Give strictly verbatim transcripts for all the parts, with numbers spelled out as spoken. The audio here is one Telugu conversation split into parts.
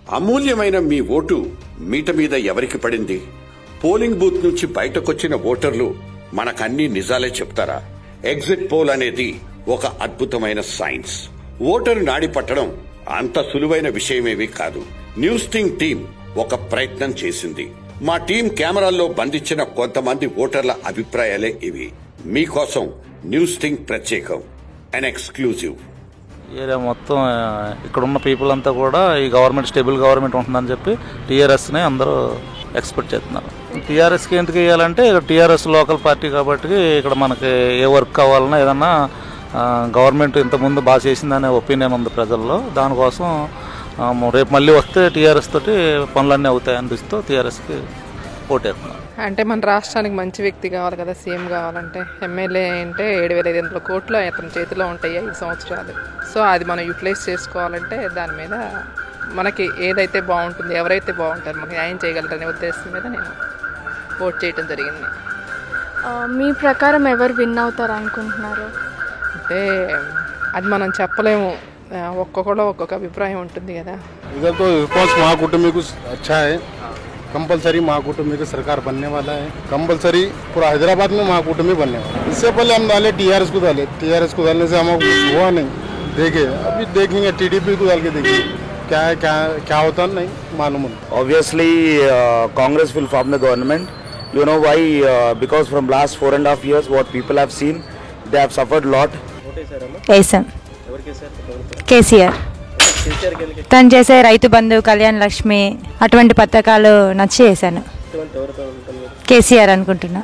అమూల్యమైన మీ ఓటు మీట మీద ఎవరికి పడింది? పోలింగ్ బూత్ నుంచి బయటకొచ్చిన ఓటర్లు మనకన్నీ నిజాలే చెప్తారా? ఎగ్జిట్ పోల్ అనేది ఒక అద్భుతమైన సైన్స్. ఓటరు నాడి పట్టడం అంత సులువైన విషయమేమీ కాదు. న్యూస్ టీమ్ టీం ఒక ప్రయత్నం చేసింది. మా టీం కెమెరాల్లో బంధించిన కొంతమంది ఓటర్ల అభిప్రాయాలే ఇవి. మీకోసం న్యూస్ టీమ్ ప్రత్యేకం, అండ్ ఎక్స్క్లూజివ్. ఏరియా మొత్తం ఇక్కడ ఉన్న పీపుల్ అంతా కూడా ఈ గవర్నమెంట్ స్టేబుల్ గవర్నమెంట్ ఉంటుందని చెప్పి టీఆర్ఎస్ని అందరూ ఎక్స్పెక్ట్ చేస్తున్నారు. టీఆర్ఎస్కి ఎందుకు వేయాలంటే టీఆర్ఎస్ లోకల్ పార్టీ కాబట్టి ఇక్కడ మనకి ఏ వర్క్ కావాలన్నా ఏదన్నా గవర్నమెంట్ ఇంతకుముందు బాగా చేసిందనే ఒపీనియన్ ఉంది ప్రజల్లో. దానికోసం రేపు మళ్ళీ వస్తే టీఆర్ఎస్ తోటి పనులన్నీ అవుతాయి అనిపిస్తూ టీఆర్ఎస్కి ఓటేస్తున్నారు. అంటే మన రాష్ట్రానికి మంచి వ్యక్తి కావాలి కదా, సీఎం కావాలంటే. ఎమ్మెల్యే అంటే ఏడు వేల ఐదు వందల కోట్లు అతని చేతిలో ఉంటాయి ఐదు సంవత్సరాలు. సో అది మనం యూటిలైజ్ చేసుకోవాలంటే దాని మీద మనకి ఏదైతే బాగుంటుంది, ఎవరైతే బాగుంటారు, మనకి న్యాయం చేయగలరనే ఉద్దేశం మీద నేను ఓట్ చేయడం జరిగింది. మీ ప్రకారం ఎవరు విన్ అవుతారు అనుకుంటున్నారు? అంటే అది మనం చెప్పలేము, ఒక్కొక్కలో ఒక్కొక్క అభిప్రాయం ఉంటుంది కదా. इधर तो रिस्पॉन्स महाकूटमी को अच्छा है. कंपलसरी महाकूटमी की सरकार बनने वाला है. कंपलसरी पूरा हैदराबाद में महाकूटमी बनने वाला है. इससे पहले हम डाले टीआरएस को डाले. टीआरएस को डालने से हम हुआ नहीं, देखे अभी देखेंगे टीडीपी को डाल के देखेंगे क्या है, क्या क्या होता नहीं मालूम. Obviously uh, Congress will form the government. You know why? Uh, because from last four and a half years what people have seen, they have suffered a lot. వేసాం కేసీఆర్. తను చేసే రైతు బంధు, కళ్యాణ్ లక్ష్మి అటువంటి పథకాలు నచ్చి వేసాను. కేసీఆర్ అనుకుంటున్నా.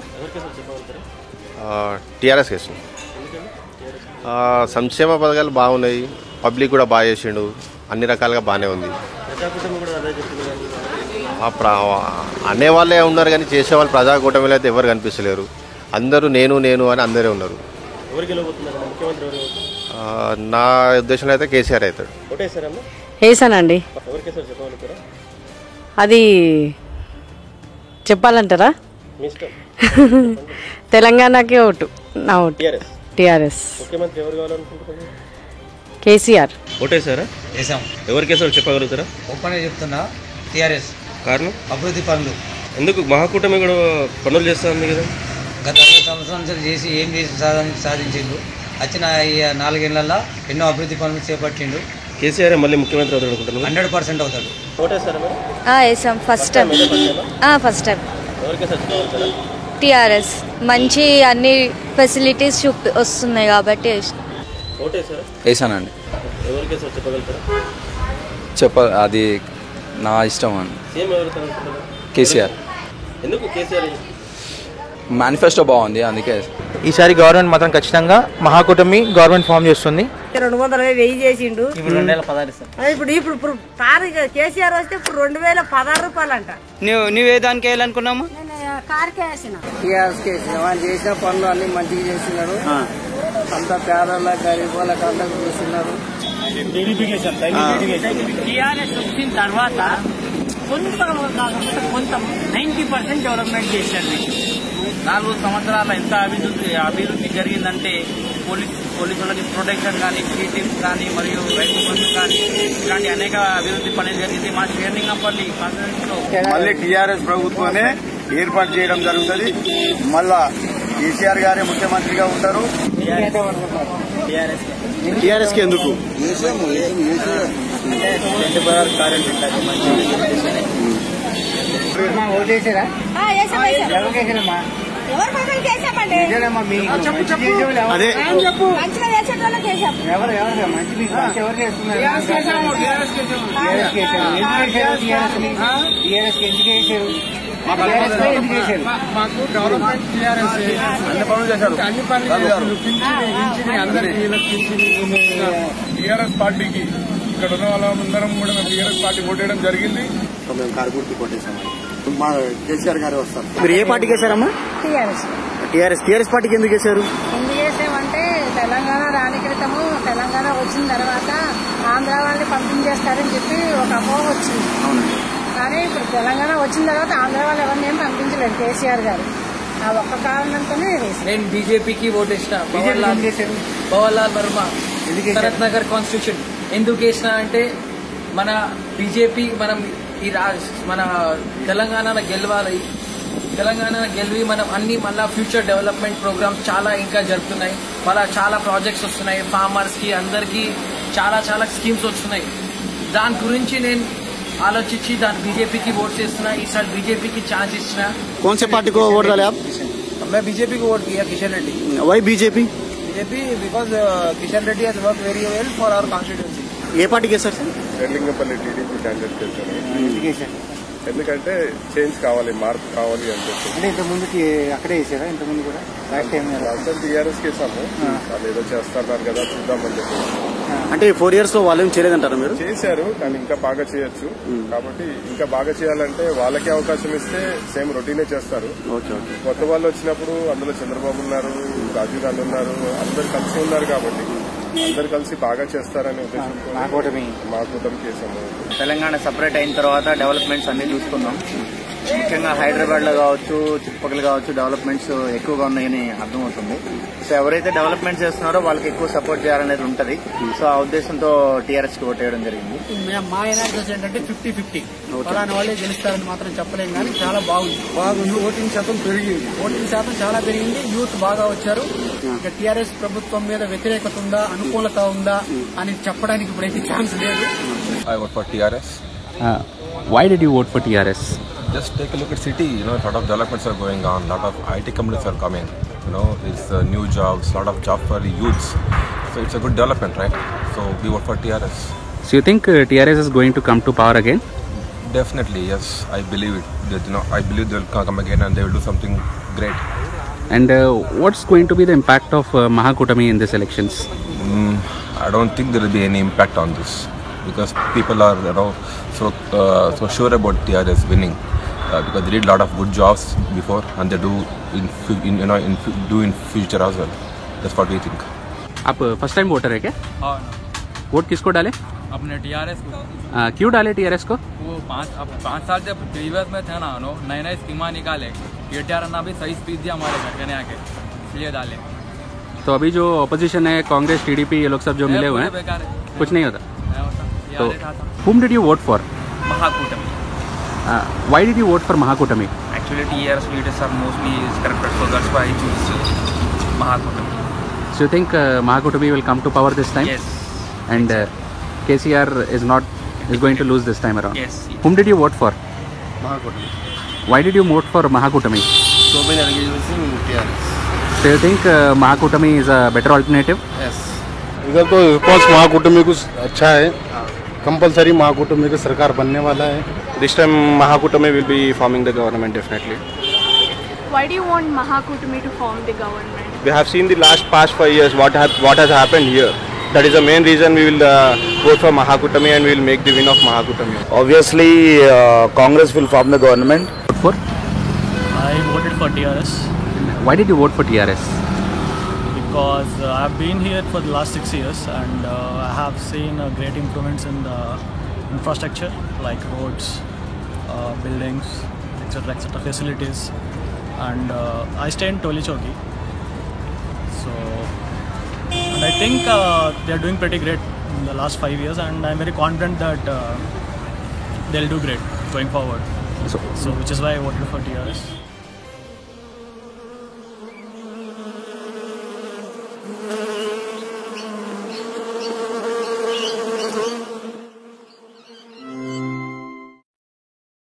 టీఆర్ఎస్ కేసు సంక్షేమ పథకాలు బాగున్నాయి, పబ్లిక్ కూడా బాగా చేసిండు, అన్ని రకాలుగా బాగానే ఉంది. అనేవాళ్ళే ఉన్నారు కానీ చేసేవాళ్ళు ప్రజాకూటమిలో అయితే ఎవరు కనిపిస్తలేరు. అందరూ నేను నేను అని అందరే ఉన్నారు. నా ఉద్దేశంలో అయితే కేసీఆర్ అవుతాడు. వేసానండి. అది చెప్పాలంటారా? తెలంగాణకే ఓటు నా ఓటు. టీఆర్ఎస్. కేసీఆర్. ఓటేసారా? వేసాం. ఎవరికేసారో చెప్పగలుగుతారా? ఒక్కనే చెప్తున్నా, టీఆర్ఎస్. కారణం? అభివృద్ధి పనులు. ఎందుకు? మహాకూటమి కూడా పనులు చేస్తుంది కదా. గత అరవై సంవత్సరాల నుంచి చేసి ఏం చేసి సాధించిండు. వచ్చిన ఈ నాలుగేళ్లలో ఎన్నో అభివృద్ధి పనులు చేపట్టిండు. కేసీఆర్ మళ్ళీ ముఖ్యమంత్రి అవుతాడు అనుకుంటున్నాను. హండ్రెడ్ పర్సెంట్ అవుతాడు. వేసాం first time. First time TRS. మంచి అన్ని ఫెసిలిటీస్ చూపి వస్తున్నాయి కాబట్టి వేసానండి. చెప్ప అది నా ఇష్టం అండి. కేసీఆర్. ఎందుకు కేసీఆర్? మేనిఫెస్టో బాగుంది అందుకే. ఈసారి గవర్నమెంట్ మాత్రం ఖచ్చితంగా మహాకూటమి గవర్నమెంట్ ఫామ్ చేస్తుంది. రెండు వందల వెయ్యి చేసిండు. ఇప్పుడు ఇప్పుడు ఇప్పుడు కేసీఆర్ వస్తే ఇప్పుడు రెండు వేల పదహారు రూపాయలు అంట. నువ్వు నువ్వే దానికి వేయాలనుకున్నాము? వాళ్ళు చేసిన పనులు అన్ని మంచిగా చేస్తున్నారు. అంత పేదల గరీబ్ వాళ్ళకి అందరికి చూస్తున్నారు. టీఆర్ఎస్ వచ్చిన తర్వాత కొంత కొంత నైన్టీ పర్సెంట్ డెవలప్మెంట్ చేశారు. నాలుగు సంవత్సరాల ఎంత అభివృద్ధి అభివృద్ధి జరిగిందంటే పోలీస్ పోలీసులకి ప్రొటెక్షన్ కానీ, టీటీమ్స్ కానీ, మరియు రైతు బంధు కానీ, ఇలాంటి అనేక అభివృద్ధి పనులు జరిగింది. మా షేర్లింగంపల్లి కాన్స్టిట్యూన్సీలో మళ్ళీ టీఆర్ఎస్ ప్రభుత్వమే ఏర్పాటు చేయడం జరుగుతుంది. మళ్ళా కేసీఆర్ గారే ముఖ్యమంత్రిగా ఉంటారు. టీఆర్ఎస్ కి ఎందుకు? ఓటేసారా? అదే ఎవరు ఎవరు మంచి మీకు మంచి ఎవరు చేస్తున్నారు? ఎందుకు వేసారు? మాకు గవర్నమెంట్ టీఆర్ఎస్ అన్ని పనులు చేశారు. అన్ని పనులు టీఆర్ఎస్ పార్టీకి ఇక్కడ ఉన్న వాళ్ళందరం కూడా మేము టీఆర్ఎస్ పార్టీ కొట్టేయడం జరిగింది. మేము కారు గుర్తు కొట్టేసామని మా కేసీఆర్ గారే వస్తారు. మీరు ఏ పార్టీకి వేశారమ్మా? టీఆర్ఎస్. టీఆర్ఎస్ టీఆర్ఎస్ పార్టీకి ఎందుకు వేశారు? ఎందుకు వేసామంటే తెలంగాణ రాని క్రితము తెలంగాణ వచ్చిన తర్వాత ఆంధ్ర వాళ్ళని పంపించేస్తారని చెప్పి ఒక అపోహ వచ్చింది. కానీ ఇప్పుడు తెలంగాణ వచ్చిన తర్వాత ఆంధ్ర వాళ్ళు ఎవరిని ఏం పంపించలేదు కేసీఆర్ గారు. ఆ ఒక్క కారణంతోనే వేసాను. నేను బీజేపీకి ఓటేసిన. భవన్ లాల్ వర్మ, శరత్ నగర్ కాన్స్టిట్యూషన్. ఎందుకు వేసిన అంటే మన బీజేపీ మనం ఈ రాజ్ మన తెలంగాణలో గెలవాలి. తెలంగాణ గెలివి మనం అన్ని మళ్ళా ఫ్యూచర్ డెవలప్మెంట్ ప్రోగ్రామ్స్ చాలా ఇంకా జరుపుతున్నాయి. మళ్ళా చాలా ప్రాజెక్ట్స్ వస్తున్నాయి ఫార్మర్స్ కి, అందరికి చాలా చాలా స్కీమ్స్ వస్తున్నాయి. దాని గురించి నేను ఆలోచించి దాని बीजेपी की वोट చేస్తున్నా. ఈసారి बीजेपी की चांस ఇచ్చినా. कौन से पार्टी को वोट डाले आप? मैं बीजेपी को वोट किया, Kishan Reddy. Why BJP? BJP because Kishan Reddy has work very well for our constituency. ఏ పార్టీకి సార్? రెడ్లింగపల్లి టీడీపీ క్యాండిడేట్ చేశాను. ఎందుకంటే చేంజ్ కావాలి, మార్పు కావాలి అని చెప్పి. అంటే ఇంత ముందుకి అక్కడే వేసారా? ఇంత ముందు కూడా లాస్ట్ టైం టీఆర్ఎస్ కేసాము. వాళ్ళు ఏదో చేస్తున్నారు కదా, చూద్దామని చెప్పి. అంటే ఫోర్ ఇయర్స్ లో వాళ్ళు ఏం చేయలేదంటారా మీరు? చేశారు, కానీ ఇంకా బాగా చేయొచ్చు. కాబట్టి ఇంకా బాగా చేయాలంటే వాళ్ళకే అవకాశం ఇస్తే సేమ్ రొటీనే చేస్తారు. కొత్త వాళ్ళు వచ్చినప్పుడు అందులో చంద్రబాబు ఉన్నారు, రాజీవ్ గాంధీ ఉన్నారు, అందరు కలిసి ఉన్నారు. కాబట్టి అందరు కలిసి బాగా చేస్తారనే ఉద్దేశంతో మా కూటమి చేశాము. తెలంగాణ సపరేట్ అయిన తర్వాత డెవలప్మెంట్స్ అన్ని చూసుకున్నాం. ముఖ్యంగా హైదరాబాద్ లో కావచ్చు, చుట్టుపక్కల కావచ్చు, డెవలప్మెంట్స్ ఎక్కువగా ఉన్నాయని అర్థమవుతుంది. సో ఎవరైతే డెవలప్మెంట్ చేస్తున్నారో వాళ్ళకి ఎక్కువ సపోర్ట్ చేయాలనేది ఉంటది. సో ఆ ఉద్దేశంతో టీఆర్ఎస్ కి ఓట్ వేయడం జరిగింది. మా ఎనాలిసిస్ ఏంటంటే ఫిఫ్టీ ఫిఫ్టీ అలానే వాళ్ళే గెలుస్తారని మాత్రం చెప్పలేం, కానీ చాలా బాగుంది. బాగుంది. ఓటింగ్ శాతం పెరిగింది. ఓటింగ్ శాతం చాలా పెరిగింది. యూత్ బాగా వచ్చారు. ఇక టీఆర్ఎస్ ప్రభుత్వం మీద వ్యతిరేకత ఉందా, అనుకూలత ఉందా అని చెప్పడానికి ఇప్పుడైతే ఛాన్స్ లేదు. I vote for T R S. Uh, why did you vote for T R S? Just take a look at city. You know, a lot of developments are going on. A lot of I T companies are coming. You know, it's uh, new jobs, a lot of jobs for the youths. So it's a good development, right? So we vote for T R S. So you think uh, T R S is going to come to power again? Definitely, yes. I believe it. That, you know, I believe they'll come again and they will do something great. And uh, what's going to be the impact of uh, Mahakutami in these elections? Mm, I don't think there will be any impact on this, because people are, you know, so uh, so sure about T R S winning, uh, because they did a lot of good jobs before and they do in, in you know in do in future as well. That's what we think. आप फर्स्ट टाइम वोटर है क्या? हाँ. वोट किसको डाले? अपने टीआरएस को. आ, क्यों डाले टीआरएस को? वो पाँच अब पाँच साल जब प्रीवियस में थे ना, नो नए नए स्कीमा निकाले, केटीआर ने भी सही स्पीच दिया हमारे घर के आके, इसलिए डाले. तो अभी जो ऑपोजिशन है, कांग्रेस, टीडीपी, ये लोग सब जो मिले हुए हैं, कुछ नहीं होता. So, whom did you vote for? Mahakutami. Uh, why did you vote for Mahakutami? Actually, T R S leaders are mostly corrupted, so that's why I choose Mahakutami. So you think uh, Mahakutami will come to power this time? Yes. And uh, K C R is not is going to lose this time around. Yes. yes. Whom did you vote for? Mahakutami. Why did you vote for Mahakutami? So many arguments in T R S. So you think uh, Mahakutami is a better alternative? Yes. इधर तो रिस्पॉन्स महाकूटमी कुछ अच्छा है. कंपलसरी महाकूटमी की सरकार बनने वाला है. This time Mahakutami will be forming the government definitely. Why do you want Mahakutami to form the government? We have seen the last past five years what have what has happened here. That is the main reason we will uh, vote for Mahakutami and we will make the win of Mahakutami. Obviously, uh, Congress will form the government. For? I voted for T R S. Why did you vote for T R S? Because uh, I have been here for the last six years and uh, I have seen uh, great improvements in the infrastructure like roads, uh, buildings, et cetera, et cetera, facilities. And uh, I stay in Toli Chowki. So, and I think uh, they are doing pretty great in the last five years, and I am very confident that uh, they'll do great going forward. So, so which is why I voted for T R S.